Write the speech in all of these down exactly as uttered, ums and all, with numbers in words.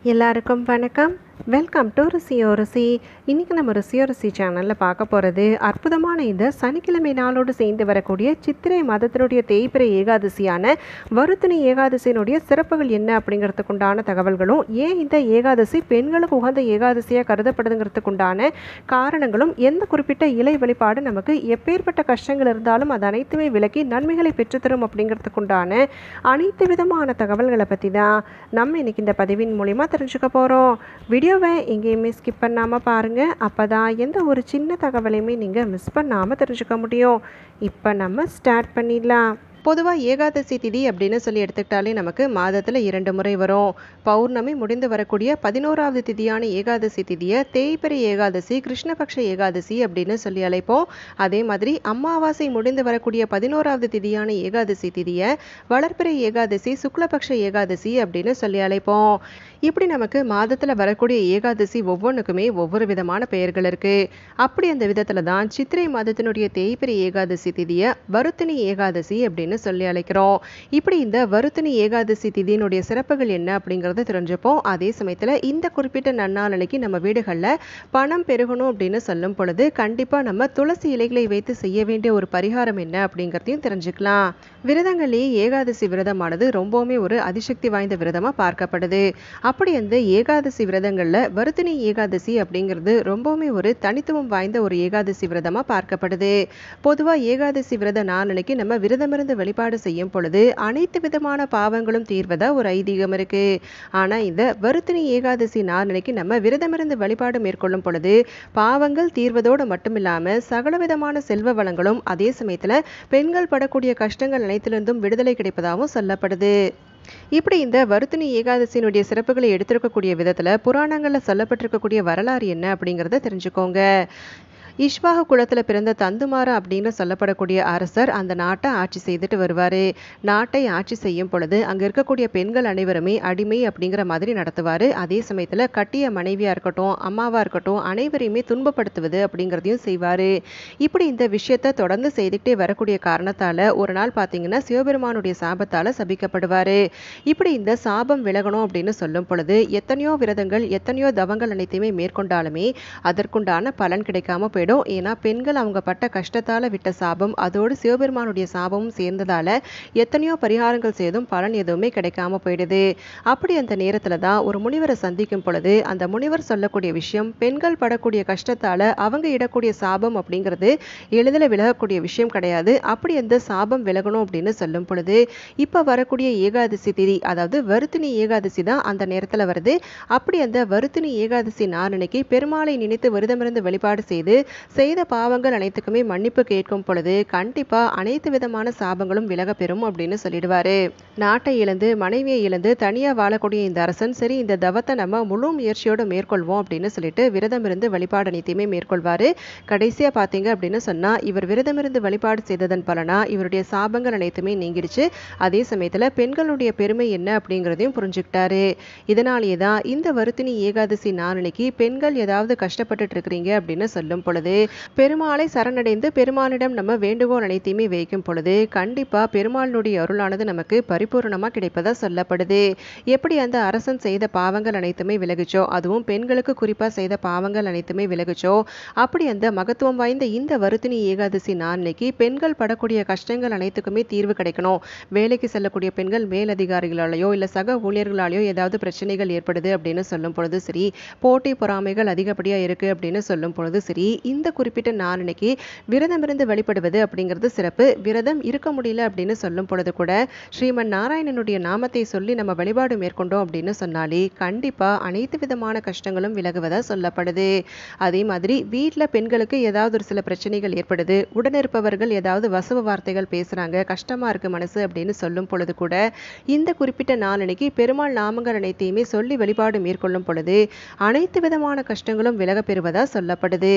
எல்லாருக்கும் வணக்கம். Welcome to ருசியோ ருசி. இன்றைக்கி நம்ம ருசியோ ருசி சேனலில் பார்க்க போகிறது அற்புதமான இந்த சனிக்கிழமை நாளோடு சேர்ந்து வரக்கூடிய சித்திரை மாதத்தினுடைய தேய்பிறை ஏகாதசியான வருத்தினி ஏகாதசியினுடைய சிறப்புகள் என்ன அப்படிங்கிறதுக்குண்டான தகவல்களும், ஏன் இந்த ஏகாதசி பெண்களுக்கு உகந்த ஏகாதசியாக கருதப்படுதுங்கிறதுக்குண்டான காரணங்களும், எந்த குறிப்பிட்ட இலை வழிபாடு நமக்கு எப்பேற்பட்ட கஷ்டங்கள் இருந்தாலும் அது அனைத்துமே விலக்கி நன்மைகளை பெற்றுத்தரும் அப்படிங்கிறதுக்குண்டான அனைத்து விதமான தகவல்களை பற்றி தான் நம்ம இன்றைக்கி இந்த பதிவின் மூலிமா தெரிஞ்சுக்க போகிறோம். வீடியோவை எங்கேயுமே ஸ்கிப் பண்ணாமல் பாருங்கள். அப்போ தான் எந்த ஒரு சின்ன தகவலையுமே நீங்கள் மிஸ் பண்ணாமல் தெரிஞ்சுக்க முடியும். இப்போ நம்ம ஸ்டார்ட் பண்ணிடலாம். பொதுவாக ஏகாதசி திதி அப்படின்னு சொல்லி எடுத்துக்கிட்டாலே நமக்கு மாதத்தில் இரண்டு முறை வரும். பௌர்ணமி முடிந்து வரக்கூடிய பதினோராவது திதியான ஏகாதசி திதியை தேய்பிறை ஏகாதசி, கிருஷ்ணபக்ஷ ஏகாதசி அப்படின்னு சொல்லி அழைப்போம். அதே மாதிரி அமாவாசை முடிந்து வரக்கூடிய பதினோராவது திதியான ஏகாதசி திதியை வளர்பிறை ஏகாதசி, சுக்லபக்ஷ ஏகாதசி அப்படின்னு சொல்லி அழைப்போம். இப்படி நமக்கு மாதத்தில் வரக்கூடிய ஏகாதசி ஒவ்வொன்றுக்குமே ஒவ்வொரு விதமான பெயர்கள் இருக்குது. அப்படி அந்த விதத்தில் தான் சித்திரை மாதத்தினுடைய தேய்பிறை ஏகாதசி திதியை வருத்தினி ஏகாதசி அப்படின்னு சொல்லி அழைக்கிறோம். இப்படி இந்த வருத்தினி ஏகாதசி திதியினுடைய சிறப்புகள் என்ன அப்படிங்கறத தெரிஞ்சுப்போம். அதே சமயத்துல இந்த குறிப்பிட்ட நன்னாளைக்கு நம்ம வீடுகளில் பணம் பெருகணும் அப்படின்னு சொல்லும் பொழுது கண்டிப்பா நம்ம துளசி இலைகளை வைத்து செய்ய வேண்டிய ஒரு பரிகாரம் என்ன அப்படிங்கிறதையும் தெரிஞ்சுக்கலாம். விரதங்களே ஏகாதசி விரதமானது ரொம்பவுமே ஒரு அதிசக்தி வாய்ந்த விரதமா பார்க்கப்படுது. அப்படி அந்த ஏகாதசி விரதங்கள்ல வருத்தினி ஏகாதசி அப்படிங்கிறது ரொம்பவுமே ஒரு தனித்துவம் வாய்ந்த ஒரு ஏகாதசி விரதமா பார்க்கப்படுது. பொதுவா ஏகாதசி விரத நாளைக்கு நம்ம விரதமிருந்து வழிபாடு செய்யும் பொழுது அனைத்து விதமான பாவங்களும் தீர்வதா ஒரு ஐதீகம் இருக்கு. ஆனா இந்த வருத்தினி ஏகாதசி நாளைக்கு நம்ம விரதமிருந்து வழிபாடு மேற்கொள்ளும் பொழுது பாவங்கள் தீர்வதோடு மட்டுமில்லாம சகல விதமான செல்வ வளங்களும், அதே சமயத்துல பெண்கள் படக்கூடிய கஷ்டங்கள் அனைத்திலிருந்தும் விடுதலை கிடைப்பதாகவும் சொல்லப்படுது. இப்படி இந்த வருத்தினி ஏகாதசியினுடைய சிறப்புகளை எடுத்திருக்கக்கூடிய விதத்துல புராணங்கள்ல சொல்லப்பட்டிருக்கக்கூடிய வரலாறு என்ன அப்படிங்கிறத தெரிஞ்சுக்கோங்க. இஷ்வாக குலத்தில் பிறந்த தந்துமாரா அப்படின்னு சொல்லப்படக்கூடிய அரசர் அந்த நாட்டை ஆட்சி செய்துட்டு வருவார். நாட்டை ஆட்சி செய்யும் பொழுது அங்கே இருக்கக்கூடிய பெண்கள் அனைவருமே அடிமை அப்படிங்கிற மாதிரி நடத்துவார். அதே சமயத்தில் கட்டிய மனைவியாக இருக்கட்டும், அம்மாவாக இருக்கட்டும், அனைவரையுமே துன்பப்படுத்துவது அப்படிங்கிறதையும் செய்வார். இப்படி இந்த விஷயத்தை தொடர்ந்து செய்துக்கிட்டே வரக்கூடிய காரணத்தால் ஒரு நாள் பார்த்தீங்கன்னா சிவபெருமானுடைய சாபத்தால் சபிக்கப்படுவார். இப்படி இந்த சாபம் விலகணும் அப்படின்னு சொல்லும் பொழுது எத்தனையோ விரதங்கள், எத்தனையோ தவங்கள் அனைத்தையுமே மேற்கொண்டாலுமே அதற்குண்டான பலன் கிடைக்காம போயிடும். ஏன்னா பெண்கள் அவங்க பட்ட கஷ்டத்தால விட்ட சாபம், அதோடு சிவபெருமானுடைய சாபமும் சேர்ந்ததால எத்தனையோ பரிகாரங்கள் செய்தும் பலன் எதுவுமே கிடைக்காம போயிடுது. அப்படி அந்த நேரத்துல தான் ஒரு முனிவரை சந்திக்கும் பொழுது அந்த முனிவர் சொல்லக்கூடிய விஷயம், பெண்கள் படக்கூடிய கஷ்டத்தால அவங்க இடக்கூடிய சாபம் அப்படிங்கிறது எளிதில் விலகக்கூடிய விஷயம் கிடையாது. அப்படி அந்த சாபம் விலகணும் அப்படின்னு சொல்லும் பொழுது இப்ப வரக்கூடிய ஏகாதசி திதி, அதாவது வருத்தினி ஏகாதசி தான் அந்த நேரத்துல வருது. அப்படி அந்த வருத்தினி ஏகாதசி நாளன்னைக்கு பெருமாளை நினைத்து விரதமிருந்து வழிபாடு செய்து செய்த பாவங்கள் அனைத்துக்குமே மன்னிப்பு கேட்கும் பொழுது கண்டிப்பா அனைத்து விதமான சாபங்களும் விலக பெறும் அப்படின்னு சொல்லிடுவாரு. நாட்டை இழந்து மனைவியை இழந்து தனியா வாழக்கூடிய இந்த அரசன் சரி இந்த தவத்தை நம்ம முழு முயற்சியோடு மேற்கொள்வோம் அப்படின்னு சொல்லிட்டு விரதம் இருந்து வழிபாடு அனைத்தையுமே மேற்கொள்வாரு. கடைசியா பாத்தீங்க அப்படின்னு சொன்னா இவர் விரதம் இருந்து வழிபாடு செய்ததன் பலனா இவருடைய சாபங்கள் அனைத்துமே நீங்கிடுச்சு. அதே சமயத்துல பெண்களுடைய பெருமை என்ன அப்படிங்கிறதையும் புரிஞ்சுக்கிட்டாரு. இதனாலேயே தான் இந்த வருத்தினி ஏகாதசி நாளன்னைக்கு பெண்கள் ஏதாவது கஷ்டப்பட்டுட்டு இருக்கிறீங்க அப்படின்னு சொல்லும் பொழுது பெருமாளை சரணடைந்து பெருமாளிடம் நம்ம வேண்டுகோள் அனைத்தையுமே வைக்கும் பொழுது கண்டிப்பா பெருமாளுடைய அருளானது நமக்கு பரிபூர்ணமா கிடைப்பதா சொல்லப்படுது. எப்படி அந்த அரசன் செய்த பாவங்கள் அனைத்துமே விலகுச்சோ, அதுவும் பெண்களுக்கு குறிப்பா செய்த பாவங்கள் அனைத்துமே விலகுச்சோ, அப்படி அந்த மகத்துவம் வாய்ந்த இந்த வருத்தினி ஏகாதசி நாளைக்கு பெண்கள் படக்கூடிய கஷ்டங்கள் அனைத்துக்குமே தீர்வு கிடைக்கணும். வேலைக்கு செல்லக்கூடிய பெண்கள் மேலதிகாரிகளாலேயோ இல்ல சக ஊழியர்களாலேயோ ஏதாவது பிரச்சனைகள் ஏற்படுது அப்படின்னு சொல்லும் பொழுது சரி, போட்டி பொறாமைகள் அதிகப்படியா இருக்கு அப்படின்னு சொல்லும் பொழுது சரி, இந்த குறிப்பிட்ட நாளன்னைக்கு விரதம் இருந்து வழிபடுவது அப்படிங்கிறது சிறப்பு. விரதம் இருக்க முடியல அப்படின்னு சொல்லும் பொழுது கூட ஸ்ரீமன் நாராயணனுடைய நாமத்தை சொல்லி நம்ம வழிபாடு மேற்கொண்டோம் அப்படின்னு சொன்னாலே கண்டிப்பா அனைத்து விதமான கஷ்டங்களும் விலகுவதா சொல்லப்படுது. அதே மாதிரி வீட்டில் பெண்களுக்கு ஏதாவது ஒரு சில பிரச்சனைகள் ஏற்படுது, உடனிருப்பவர்கள் ஏதாவது வசவு வார்த்தைகள் பேசுறாங்க, கஷ்டமா இருக்கு மனசு அப்படின்னு சொல்லும் பொழுது கூட இந்த குறிப்பிட்ட நாளன்னைக்கு பெருமாள் நாமங்கள் அனைத்தையுமே சொல்லி வழிபாடு மேற்கொள்ளும் பொழுது அனைத்து விதமான கஷ்டங்களும் விலக பெறுவதா சொல்லப்படுது.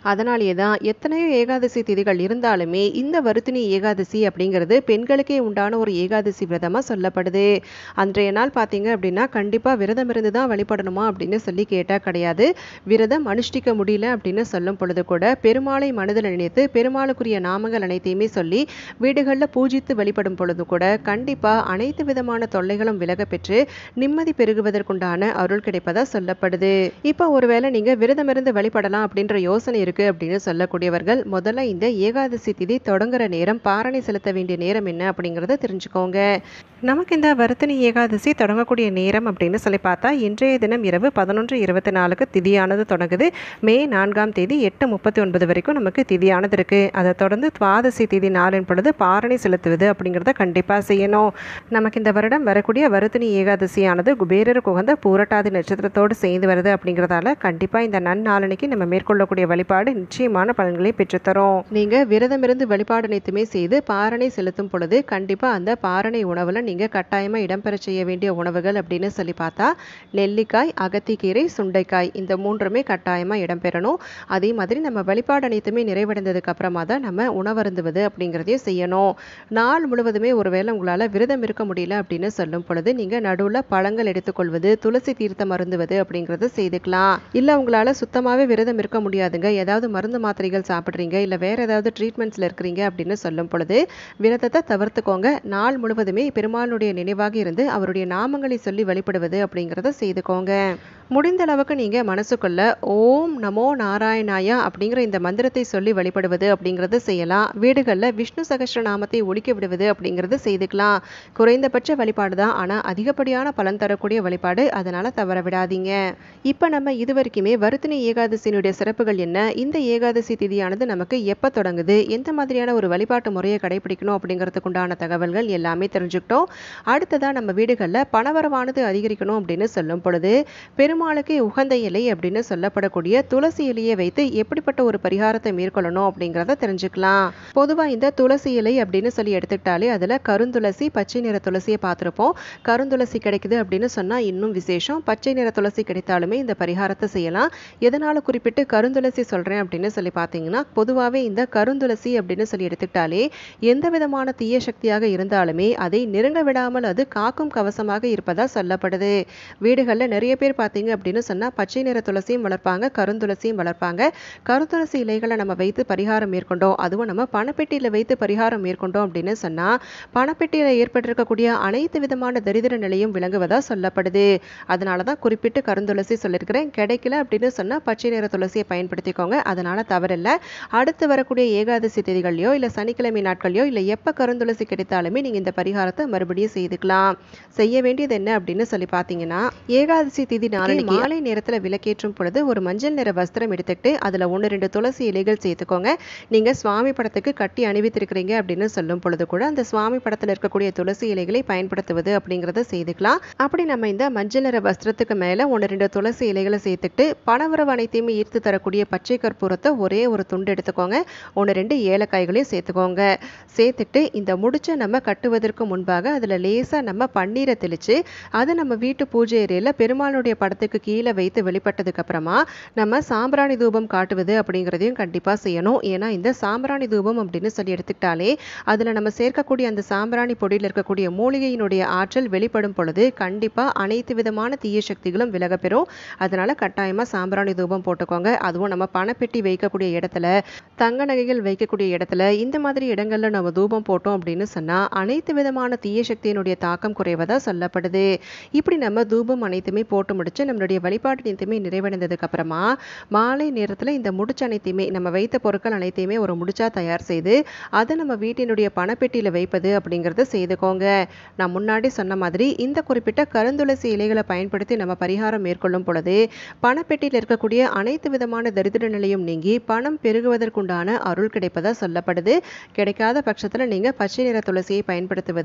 அதனாலேயே தான் எத்தனையோ ஏகாதசி திதிகள் இருந்தாலுமே இந்த வருத்தினி ஏகாதசி அப்படிங்கிறது பெண்களுக்கே உண்டான ஒரு ஏகாதசி விரதமாக சொல்லப்படுது. அன்றைய நாள் பார்த்தீங்க அப்படின்னா கண்டிப்பாக விரதம் இருந்து தான் வழிபடணுமா அப்படின்னு சொல்லி கேட்டால் கிடையாது. விரதம் அனுஷ்டிக்க முடியல அப்படின்னு சொல்லும் பொழுது கூட பெருமாளை மனதில் நினைத்து பெருமாளுக்குரிய நாமங்கள் அனைத்தையுமே சொல்லி வீடுகளில் பூஜித்து வழிபடும் பொழுது கூட கண்டிப்பாக அனைத்து விதமான தொல்லைகளும் விலக பெற்று நிம்மதி பெருகுவதற்குண்டான அருள் கிடைப்பதா சொல்லப்படுது. இப்போ ஒருவேளை நீங்கள் விரதம் இருந்து வழிபடலாம் அப்படின்ற யோசனை இருக்கு அப்படின்னு சொல்லக்கூடியவர்கள் முதல்ல இந்த ஏகாதசி திதி தொடங்குற நேரம், பாரணை செலுத்த வேண்டிய நேரம் என்ன அப்படிங்கிறத தெரிஞ்சுக்கோங்க. நமக்கு இந்த வருத்தினி ஏகாதசி தொடங்கக்கூடிய நேரம் அப்படின்னு சொல்லி பார்த்தா இன்றைய தினம் இரவு பதினொன்று இருபத்தி நாலுக்கு திதியானது தொடங்குது. மே நான்காம் தேதி எட்டு முப்பத்தி ஒன்பது வரைக்கும் நமக்கு திதியானது இருக்குது. அதை தொடர்ந்து துவாதசி திதி நாளின் பொழுது பாரணை செலுத்துவது அப்படிங்கிறத கண்டிப்பாக செய்யணும். நமக்கு இந்த வருடம் வரக்கூடிய வருத்தினி ஏகாதசியானது குபேரருக்கு உகந்த பூரட்டாதி நட்சத்திரத்தோடு சேர்ந்து வருது அப்படிங்கிறதால கண்டிப்பாக இந்த நன்னாளனைக்கு நம்ம மேற்கொள்ளக்கூடிய வழிபாடு நிச்சயமான பலன்களை பெற்றுத்தரும். நீங்கள் விரதமிருந்து வழிபாடு அனைத்துமே செய்து பாரணை செலுத்தும் பொழுது கண்டிப்பாக அந்த பாரணை உணவில் நீங்கள் கட்டாயமாக இடம்பெற செய்ய வேண்டிய உணவுகள் அப்படின்னு சொல்லி பார்த்தா நெல்லிக்காய், அகத்திக்கீரை, சுண்டைக்காய் இந்த மூன்றுமே கட்டாயமாக இடம்பெறணும். அதே மாதிரி நம்ம வழிபாடு அனைத்துமே நிறைவடைந்ததுக்கு அப்புறமா தான் நம்ம உணவருந்துவது அப்படிங்கிறதையும் செய்யணும். நாள் முழுவதுமே ஒருவேளை உங்களால் விரதம் இருக்க முடியல அப்படின்னு சொல்லும் பொழுது நீங்கள் நடுவில் பழங்கள் எடுத்துக்கொள்வது, துளசி தீர்த்தம் அருந்துவது அப்படிங்கிறத செய்துக்கலாம். இல்லை உங்களால் சுத்தமாகவே விரதம் இருக்க முடியாதுங்க, ஏதாவது மருந்து மாத்திரைகள் சாப்பிட்றீங்க, இல்லை வேறு ஏதாவது ட்ரீட்மெண்ட்ஸில் இருக்கிறீங்க அப்படின்னு சொல்லும் பொழுது விரதத்தை தவிர்த்துக்கோங்க. நாள் முழுவதுமே பெருமாளுடைய நினைவாக இருந்து அவருடைய நாமங்களை சொல்லி வழிபடுவது அப்படிங்கிறத செய்துக்கோங்க. முடிந்த அளவுக்கு நீங்கள் மனசுக்குள்ள ஓம் நமோ நாராயணாயா அப்படிங்கிற இந்த மந்திரத்தை சொல்லி வழிபடுவது அப்படிங்கிறது செய்யலாம். வீடுகளில் விஷ்ணு சகஸ்ர நாமத்தை ஒலிக்க விடுவது அப்படிங்கிறது செய்துக்கலாம். குறைந்தபட்ச வழிபாடு தான், ஆனால் அதிகப்படியான பலன் தரக்கூடிய வழிபாடு, அதனால் தவற விடாதீங்க. இப்போ நம்ம இது வரைக்குமே வருத்தினி ஏகாதசியினுடைய சிறப்புகள் என்ன, இந்த ஏகாதசி திதியானது நமக்கு எப்போ தொடங்குது, எந்த மாதிரியான ஒரு வழிபாட்டு முறையை கடைபிடிக்கணும் அப்படிங்கிறதுக்கு உண்டான தகவல்கள் எல்லாமே தெரிஞ்சுக்கிட்டோம். அடுத்ததாக நம்ம வீடுகளில் பணவரவானது அதிகரிக்கணும் அப்படின்னு சொல்லும் பொழுது பெருமாளுக்கு உகந்த இலை அப்படின்னு சொல்லப்படக்கூடிய துளசி இலையை வைத்து எப்படிப்பட்ட ஒரு பரிகாரத்தை மேற்கொள்ளணும் அப்படிங்கிறத தெரிஞ்சுக்கலாம். பொதுவாக இந்த துளசி இலை அப்படின்னு சொல்லி எடுத்துக்கிட்டாலே அதில் கருந்துளசி, பச்சை நிற துளசியை பார்த்துருப்போம். கருந்துளசி கிடைக்குது அப்படின்னு சொன்னால் இன்னும் விசேஷம். பச்சை நிற துளசி கிடைத்தாலுமே இந்த பரிகாரத்தை செய்யலாம். எதனால் குறிப்பிட்டு கருந்துளசி சொல்கிறேன் அப்படின்னு சொல்லி பார்த்தீங்கன்னா பொதுவாகவே இந்த கருந்துளசி அப்படின்னு சொல்லி எடுத்துக்கிட்டாலே எந்த விதமான தீய சக்தியாக இருந்தாலுமே அதை நெருங்க விடாமல் அது காக்கும் கவசமாக இருப்பதா சொல்லப்படுது. வீடுகளில் நிறைய பேர் பார்த்தீங்க அப்படின்னு சொன்னால் பச்சை நிற துளசியும் வளர்ப்பாங்க, கருந்துளசியும் வளர்ப்பாங்க. கருந்துளசி இலைகளை நம்ம வைத்து பரிகாரம் மேற்கொண்டோம், அதுவும் நம்ம பணப்பெட்டியில் வைத்து பரிகாரம் மேற்கொண்டோம் அப்படின்னு சொன்னால் பணப்பெட்டியில் ஏற்பட்டிருக்கக்கூடிய அனைத்து விதமான தரித்திர நிலையும் விளங்குவதா சொல்லப்படுது. அதனால தான் குறிப்பிட்டு கருந்துளசி சொல்லியிருக்கிறேன். கிடைக்கல அப்படின்னு சொன்னால் பச்சை நிற துளசியை பயன்படுத்திக்கோங்க, அதனால் தவறில்லை. அடுத்து வரக்கூடிய ஏகாதசி தேதிகளையோ இல்லை சனிக்கிழமை நாட்களையோ இல்லை எப்போ கருந்துளசி கிடைத்தாலுமே நீங்கள் இந்த பரிகாரத்தை மறுபடியும் செய்துக்கலாம். செய்ய வேண்டியது என்ன அப்படின்னு சொல்லி பார்த்தீங்கன்னா ஏகாதசி திதி நாளைக்கு மாலை நேரத்தில் விளக்கேற்றும் பொழுது ஒரு மஞ்சள் நிற வஸ்திரம் எடுத்துக்கிட்டு அதில் ஒன்று ரெண்டு துளசி இலைகள் சேர்த்துக்கோங்க. நீங்கள் சுவாமி படத்துக்கு கட்டி அணிவித்திருக்கிறீங்க அப்படின்னு சொல்லும் பொழுது கூட அந்த சுவாமி படத்தில் இருக்கக்கூடிய துளசி இலைகளை பயன்படுத்துவது அப்படிங்கிறத செய்துக்கலாம். அப்படி நம்ம இந்த மஞ்சள் நிற வஸ்திரத்துக்கு மேலே ஒன்று ரெண்டு துளசி இலைகளை சேர்த்துக்கிட்டு பணவரவு அனைத்தையுமே ஈர்த்து தரக்கூடிய பச்சை கற்பூரத்தை ஒரே ஒரு துண்டு எடுத்துக்கோங்க. ஒன்று ரெண்டு ஏலக்காய்களையும் சேர்த்துக்கோங்க. சேர்த்துட்டு இந்த முடிச்சை நம்ம கட்டுவதற்கு முன்பாக அதில் லேசாக நம்ம பன்னீரை தெளித்து அதை நம்ம வீட்டு பூஜை ஏரியில் பெருமாளுடைய படத்துக்கு கீழே வைத்து வெளிப்பட்டதுக்கு அப்புறமா நம்ம சாம்பிராணி தூபம் காட்டுவது அப்படிங்கிறதையும் கண்டிப்பாக செய்யணும். ஏன்னா இந்த சாம்பிராணி தூபம் அப்படின்னு சொல்லி எடுத்துக்கிட்டாலே அதில் நம்ம சேர்க்கக்கூடிய அந்த சாம்பிராணி பொடியில் இருக்கக்கூடிய மூலிகையினுடைய ஆற்றல் வெளிப்படும் பொழுது கண்டிப்பாக அனைத்து விதமான தீய சக்திகளும் விலக பெறும். அதனால் கட்டாயமாக சாம்பிராணி தூபம் போட்டுக்கோங்க. அதுவும் நம்ம பணப்பெட்டி வைக்கக்கூடிய இடத்துல, தங்க நகைகள் வைக்கக்கூடிய இடத்துல, இந்த மாதிரி இடங்களில் நம்ம தூபம் போட்டோம் அப்படின்னு சொன்னால் அனைத்து விதமான தீய சக்தியினுடைய தாக்கம் குறைவதாக சொல்லப்படுது. இப்படி நம்ம தூபம் அனைத்துமே போட்டு முடிச்சு நம்மளுடைய வழிபாடு அனைத்துமே நிறைவடைந்ததுக்கு அப்புறமா மாலை நேரத்தில் இந்த முடிச்சு அனைத்தையுமே நம்ம வைத்த பொருட்கள் அனைத்தையுமே ஒரு முடிச்சா தயார் செய்து அதை நம்ம வீட்டினுடைய பணப்பெட்டியில் வைப்பது அப்படிங்கிறத செய்துக்கோங்க. நான் முன்னாடி சொன்ன மாதிரி இந்த குறிப்பிட்ட கருந்துளசி இலைகளை பயன்படுத்தி நம்ம பரிகாரம் மேற்கொள்ளும் பொழுது பணப்பெட்டியில் இருக்கக்கூடிய அனைத்து விதமான தரித்திர நிலையும் நீங்கி பணம் பெருகுவதற்குண்டான அருள் கிடைப்பதா சொல்லப்படுது. கிடைக்காத பட்சத்தில் நீங்கள் பச்சை நிற துளசியை பயன்படுத்துவது அப்படிங்கிறது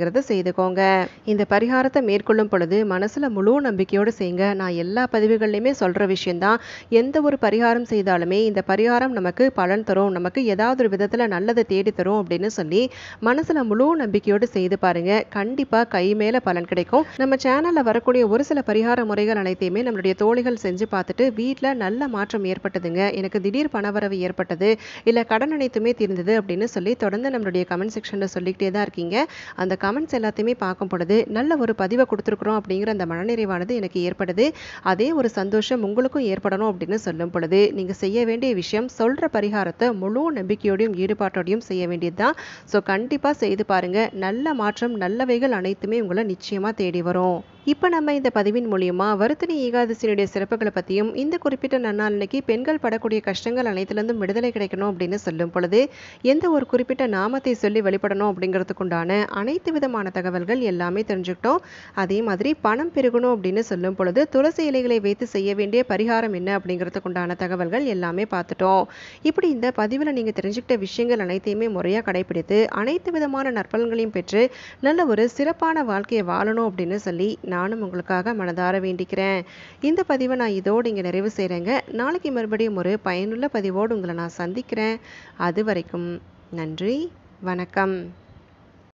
அப்படிங்கிறத செய்துக்கோங்க. இந்த பரிகாரத்தை மேற்கொள்ளும் பொழுது மனசில் முழு நம்பிக்கையோடு செய்யுங்க. நான் எல்லா பதிவுகள்லையுமே சொல்கிற விஷயந்தான். எந்த ஒரு பரிகாரம் செய்தாலுமே இந்த பரிகாரம் நமக்கு பலன் தரும், நமக்கு ஏதாவது ஒரு விதத்தில் நல்லதை தேடி தரும் அப்படின்னு சொல்லி மனசில் முழு நம்பிக்கையோடு செய்து பாருங்க. கண்டிப்பாக கை மேலே பலன் கிடைக்கும். நம்ம சேனலில் வரக்கூடிய ஒரு சில பரிகார முறைகள் அனைத்தையுமே நம்மளுடைய தோழிகள் செஞ்சு பார்த்துட்டு வீட்டில் நல்ல மாற்றம் ஏற்பட்டதுங்க, எனக்கு திடீர் பணவரவு ஏற்பட்டது, இல்லை கடன் அனைத்துமே தீர்ந்தது அப்படின்னு சொல்லி தொடர்ந்து நம்மளுடைய கமெண்ட் செக்ஷனில் சொல்லிக்கிட்டே தான் இருக்கீங்க. அந்த கமெண்ட்ஸ் எல்லாத்தையுமே பார்க்கும் பொழுது நல்ல ஒரு பதிவை கொடுத்துருக்குறோம் அப்படிங்கிற அந்த மனநிறைவானது எனக்கு ஏற்படுது. அதே ஒரு சந்தோஷம் உங்களுக்கும் ஏற்படணும் அப்படின்னு சொல்லும் பொழுது நீங்கள் செய்ய வேண்டிய விஷயம், சொல்கிற பரிகாரத்தை முழு நம்பிக்கையோடையும் ஈடுபாட்டோடையும் செய்ய வேண்டியது தான். ஸோ கண்டிப்பாக செய்து பாருங்கள். நல்ல மாற்றம், நல்லவைகள் அனைத்துமே உங்களை நிச்சயமாக தேடி வரும். இப்போ நம்ம இந்த பதிவின் மூலியமா வருத்தனி ஏகாதசியினுடைய சிறப்புகளை பற்றியும், இந்த குறிப்பிட்ட நன்னாளைக்கு பெண்கள் படக்கூடிய கஷ்டங்கள் அனைத்துலேருந்தும் விடுதலை கிடைக்கணும் அப்படின்னு சொல்லும் பொழுது எந்த ஒரு குறிப்பிட்ட நாமத்தை சொல்லி வழிபடணும் அப்படிங்கிறதுக்குண்டான அனைத்து விதமான தகவல்கள் எல்லாமே தெரிஞ்சுக்கிட்டோம். அதே மாதிரி பணம் பெருகணும் அப்படின்னு சொல்லும் பொழுது துளசி இலைகளை வைத்து செய்ய வேண்டிய பரிகாரம் என்ன அப்படிங்கிறதுக்குண்டான தகவல்கள் எல்லாமே பார்த்துட்டோம். இப்படி இந்த பதிவில் நீங்கள் தெரிஞ்சுக்கிட்ட விஷயங்கள் அனைத்தையுமே முறையாக கடைபிடித்து அனைத்து விதமான நற்பலன்களையும் பெற்று நல்ல ஒரு சிறப்பான வாழ்க்கையை வாழணும் அப்படின்னு சொல்லி நானும் உங்களுக்காக மனதார வேண்டிக்கிறேன். இந்த பதிவை நான் இதோடு இங்கே நிறைவு செய்கிறேங்க. நாளைக்கு மறுபடியும் ஒரு பயனுள்ள பதிவோடு உங்களை நான் சந்திக்கிறேன். அது வரைக்கும் நன்றி, வணக்கம்.